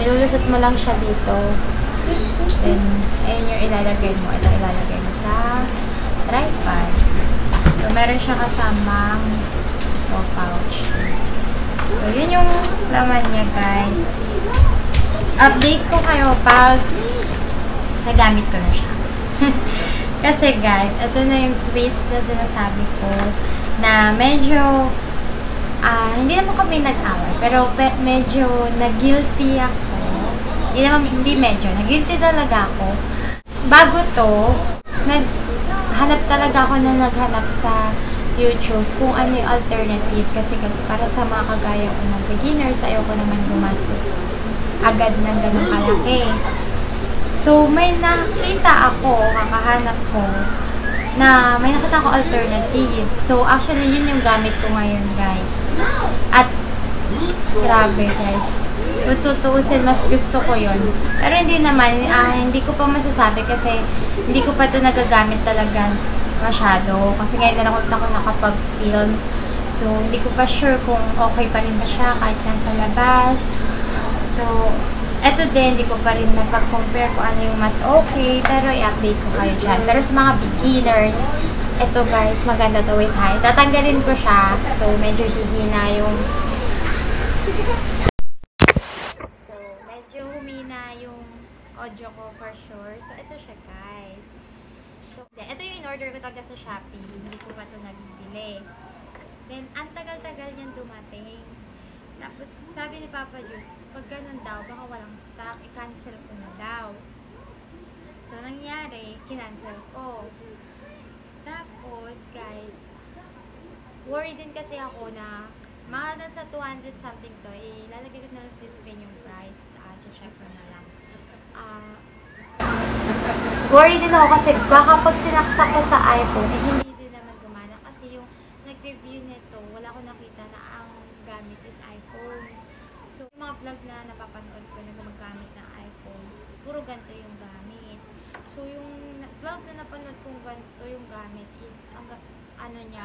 ilulusot mo lang siya dito. Then, ayun yung ilalagay mo. Ito ilalagay mo sa tripod. So, meron siya kasamang pouch. So, yun yung laman niya, guys. Update ko kayo pag nagamit ko na siya. Kasi, guys, ito na yung twist na sinasabi ko na medyo hindi naman kami nag-away, pero medyo nag-guilty ako. Nag-guilty talaga ako. Bago to, naghanap talaga ako na naghanap sa YouTube kung ano yung alternative. Kasi para sa mga kagaya ko ng beginners, ayoko naman gumastos agad ng ganun kalaki. So, may nakita ako, kakahanap ko, na may nakita ko alternative. So, actually, yun yung gamit ko ngayon, guys. At, grabe, guys. Tutuusin, mas gusto ko yun. Pero hindi naman, hindi ko pa masasabi kasi hindi ko pa ito nagagamit talaga masyado. Kasi ngayon na lang ako nakapag-film. So, hindi ko pa sure kung okay pa rin ba siya kahit nasa labas. So, eto din, hindi ko pa rin napag-compare kung ano yung mas okay, pero i-update ko kayo dyan. Pero sa mga beginners, eto guys, maganda to. Wait ha, tatanggalin ko siya. So, medyo hihina yung... So, medyo humina yung audio ko for sure. So, eto siya guys. So, eto yung in-order ko talaga sa Shopee. Hindi ko pa ito nabibili. Then, ang tagal-tagal niyan dumating. Tapos, sabi ni Papa Jules, pag ganun daw, baka walang stock, i-cancel ko na daw. So, nangyari, kinancel ko. Tapos, guys, worried din kasi ako na mga nasa 200 something to, ilalagay ko na lang sa screen yung price. Check ko na lang. Worried din ako kasi baka pag sinaksak ko sa iPhone, hindi din naman gumana. Kasi yung nag-review nito, wala ko nakita na ang gamit is iPhone. So, yung mga vlog na napapanood ko na gumagamit ng iPhone, puro ganito yung gamit. So, yung vlog na napanood kong ganito yung gamit is, ano niya,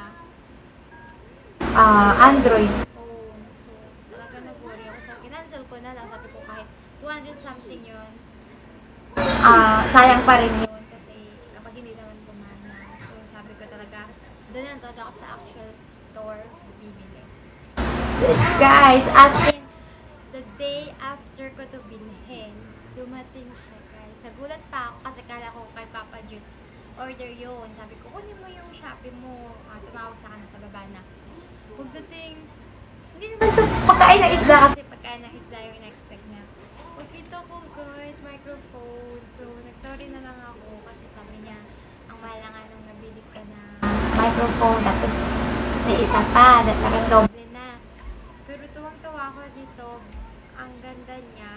Android phone. So, talaga nag-worry ako. So, kinancel ko na lang. Sabi ko kahit 200 something yun, sayang pa rin yun. Kasi kapag hindi naman gumana. So, sabi ko talaga, doon lang talaga ako sa actual store bibili. Guys, as in, the day after ko to bilhin, dumating siya guys. Nagulat pa ako kasi kala ko kay Papa Jules order yun. Sabi ko, kunin mo yung Shopee mo. Tumawag sa kanan sa baba na. Pagdating, hindi naman ito pagkain ng isda kasi pagkain ng isda yung in-expect niya. Pagkita ko guys, microphone. So, nag-sorry na lang ako kasi sabi niya, ang mahal na nga nung nabili ka na microphone. Tapos, may isa pa, parang doble na. Pero tuwang-tuwa ako dito. Ang ganda niya.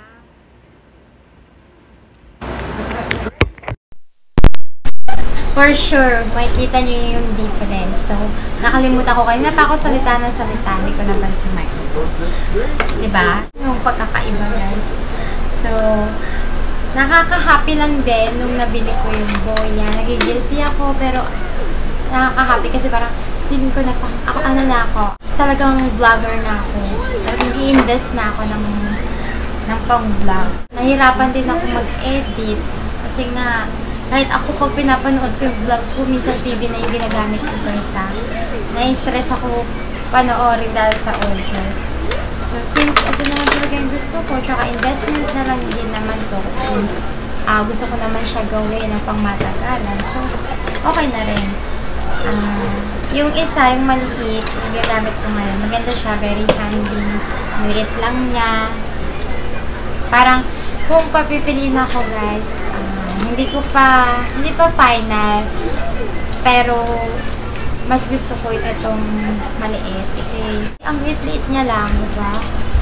For sure, makikita niyo yung difference. So, nakalimutan ko kanina pa ako salita ng salita. Hindi ko naman yung microphone. Diba? Yung pagkakaiba, guys. So, nakaka-happy lang din nung nabili ko yung Boya. Nagigilty ako, pero nakaka-happy kasi parang feeling ko na ako. Talagang vlogger na ako. Talagang i-invest na ako ng pang-vlog. Nahirapan din ako mag-edit kasi nga kahit ako pag pinapanood ko yung vlog ko, minsan TV na yung ginagamit ko kaysa. Na-stress ako panoorin dahil sa audio. So since ito naman talaga yung gusto ko, tsaka investment na lang din naman to. Since gusto ko naman siya gawin ng pangmatagalan. So okay na rin. Yung isa, yung maliit, yung ginamit ko ngayon, maganda siya, very handy. Maliit lang niya. Parang kung papipiliin ako guys, hindi pa final, pero mas gusto ko itong maliit kasi ang liit-liit niya lang, diba?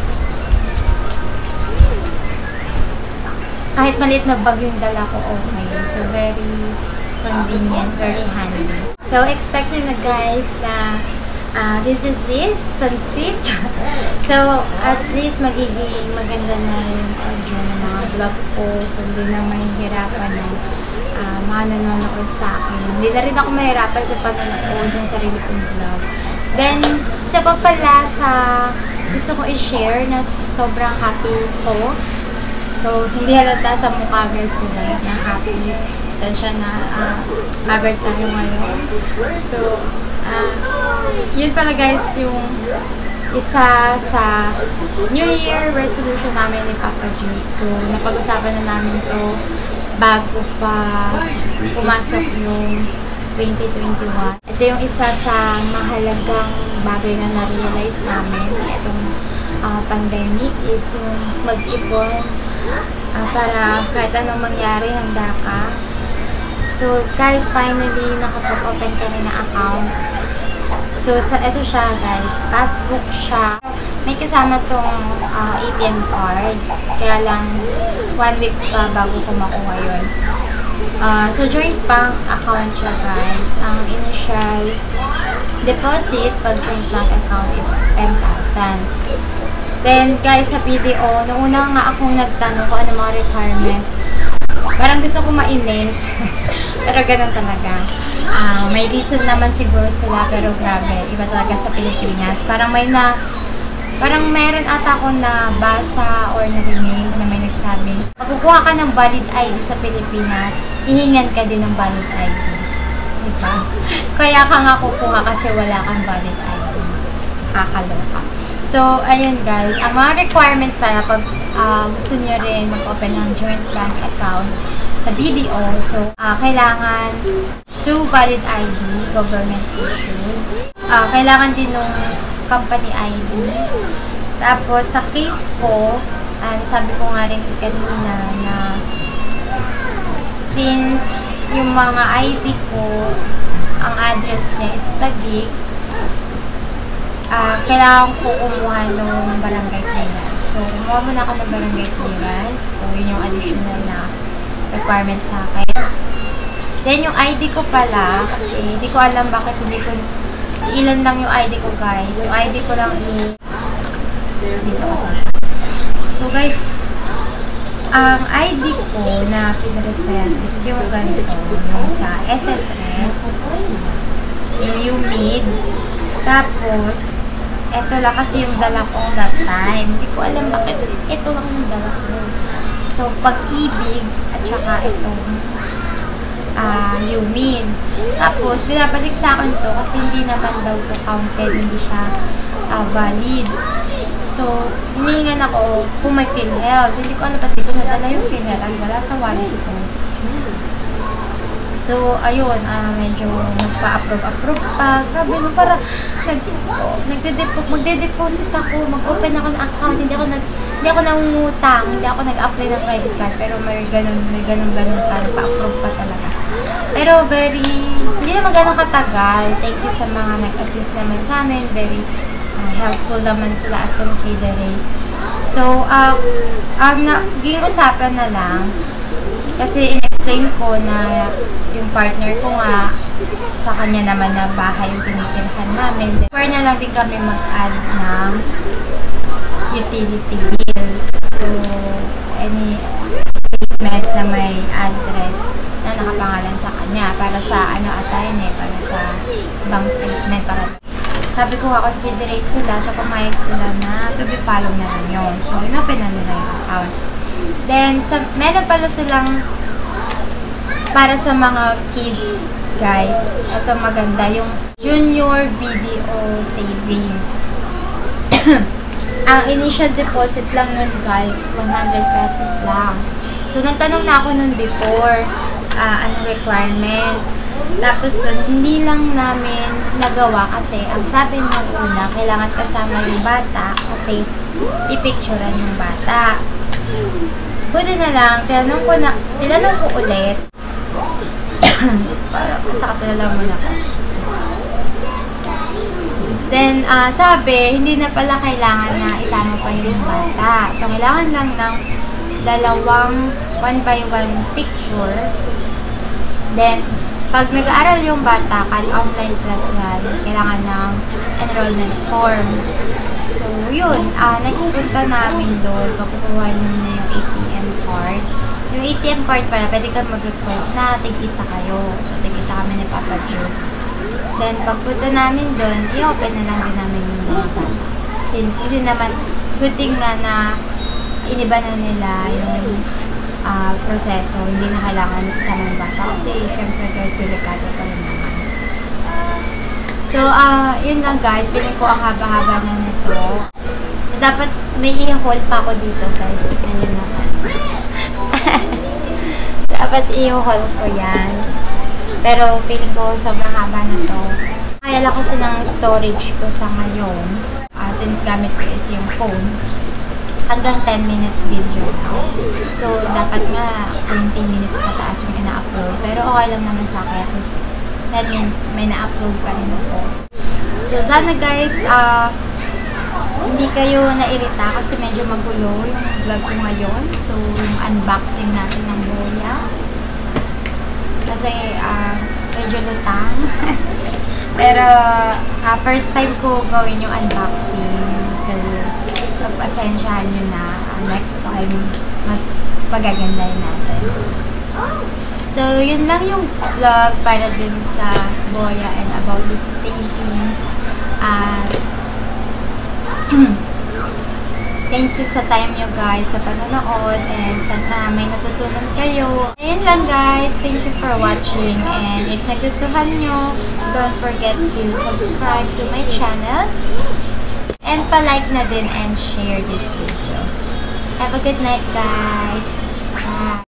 Kahit maliit na bag yung dala ko, okay. So, very convenient, very handy. So, expect nyo na guys na this is it, pansit. So, at least magiging maganda na yung audio ng mga vlog ko. So, hindi na mahihirapan ng mga nanonood sa akin. Hindi na rin ako mahirapan sa panonood ng sarili kong vlog. Then, isa pa pala sa gusto ko i-share na sobrang happy ko So, hindi halata sa mukha guys, diba? Na happy. Dahil siya na Mother tayo ngayon. So, yun pala guys yung isa sa New Year resolution namin ni Papa Jude. So, napag-usapan na namin to bago pa pumasok yung 2021. Ito yung isa sa mahalagang bagay na na-realize namin itong pandemic is yung mag-ipon para kahit anong mangyari, handa ka. So, guys, finally, nakapag-open kami na account. So, ito siya, guys. Passbook siya. May kasama tong ATM card. Kaya lang, 1 week pa bago ko makuha yun. So, joint bank account siya, guys. Ang initial deposit pag joint bank account is 10,000. Then, guys, sa PDO, noong una nga akong nagtanong kung ano mga requirement. Parang gusto ko mainis. Pero ganun talaga. May reason naman siguro sila, pero grabe, iba talaga sa Pilipinas. Parang meron ata ako na basa or narinig na may nagsabi, magkukuha ka ng valid ID sa Pilipinas, hihingan ka din ng valid ID. Diba? Kaya ka nga kukuha kasi wala kang valid ID. Kakaloka. So, ayun guys, ang mga requirements pala pag gusto nyo rin mag-open ng joint bank account sa BDO, so, kailangan 2 valid ID, government issued. Kailangan din ng company ID. Tapos, sa case ko, sabi ko nga rin kanina na since yung mga ID ko, ang address niya is Taguig, kailangan ko kumuha ng barangay clearance. So, kumuha muna ako ng barangay clearance. So, yun yung additional na requirement sa akin. Then, yung ID ko pala, kasi hindi ko alam bakit hindi ko, ilan lang yung ID ko, guys. Yung ID ko lang dito kasi. So, guys, ang ID ko na pinresent is yung ganito, yung sa SSS, yung UMID, tapos, eto lang kasi yung dala ko that time. Hindi ko alam bakit ito lang yung dala ko. So, pag-ibig at saka itong UMID. Tapos, binabalik sa akin to kasi hindi naman daw to counted, hindi siya valid. So, hinihingan ako kung may PhilHealth. Hindi ko alam pati ko nadala yung PhilHealth. Ang wala sa wallet ko. So, ayun, medyo nagpa-approve pa. Grabe mo, para magde-deposit ako, mag-open ako ng account, hindi ako nangungutang, hindi ako nag-apply ng credit card, pero may ganun pa, nagpa-approve pa talaga. Pero hindi naman ganun katagal. Thank you sa mga nag-assist naman sa amin, very helpful naman sila at considerate. So, naging usapan na lang, kasi in-explain ko na yung partner ko nga, sa kanya naman na bahay yung tinitirhan namin. Require na lang din kami mag-add ng utility bill. So, any statement na may address na nakapangalan sa kanya para sa para sa bank statement. Sabi ko considerate sila, so pumayag sila na to be follow na lang yun. So, inopen na nila yung account. Then, meron pala silang para sa mga kids, guys. Ito maganda, yung Junior BDO Savings. Ang initial deposit lang nun, guys, 100 pesos lang. So, nagtanong na ako nun before, anong requirement. Tapos nun, hindi lang namin nagawa kasi ang sabi ng una, kailangan kasama yung bata kasi ipicturean yung bata. Buti na lang, tinanong ko ulit. Para sakatala muna ko. Then, sabi, hindi na pala kailangan na isama pa yung bata. So, kailangan lang ng dalawang 1x1 picture. Then, pag nag-aaral yung bata, online class yan, kailangan ng enrollment form. So, yun. Next punta namin doon, makukuha nyo na yung ATM card. Yung ATM card pala, pwede ka mag-request na tig-isa kayo. So, tig-isa kami ni Papa Judes. Then, pagpunta namin doon, i-open na lang din namin yung bata. Since, hindi naman, good thing nga na iniba na nila yung proseso. Hindi na kailangan isama ng bata kasi syempre guys, delikado pa rin naman. So, yun lang guys. Piling ko ang haba-haba na nito. So, dapat may i-hold pa ako dito guys. Tignan nyo naman. Dapat i-hold ko yan. Pero feeling ko sobrang haba na to. Kaya lang kasi ng storage ko sa ngayon. Since gamit ko is yung phone. Hanggang 10 minutes video lang. So, dapat nga 20 minutes pataas yung ina-upload. Pero okay lang naman sa akin. At least, may na-upload pa rin ako. So, sana guys, hindi kayo nairita kasi medyo magulo yung vlog ko ngayon. So, yung unboxing natin ng boya. Kasi, medyo lutang. Pero, first time ko gawin yung unboxing. So, pagpasensyahan nyo na. Next time, mas magagandahin natin. So, yun lang yung vlog para din sa boya and about the savings. Thank you sa time nyo guys sa panonood and sana may natutunan kayo. Ayun lang guys. Thank you for watching and if nagustuhan nyo, don't forget to subscribe to my channel and pa-like na din and share this video. Have a good night guys. Bye!